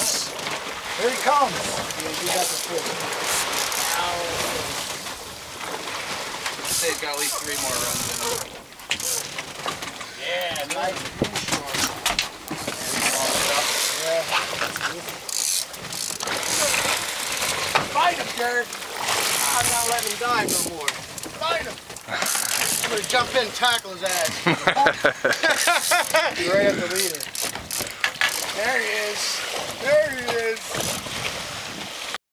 is. Here he comes. Yeah, you got the fish. I'd say it's got at least 3 more runs in it. Yeah, nice fish short. Yeah. Fight him, Jared. I'm not letting him die no more. Fight him. I'm gonna jump in and tackle his ass. You're right at the leader. There he is. There he is.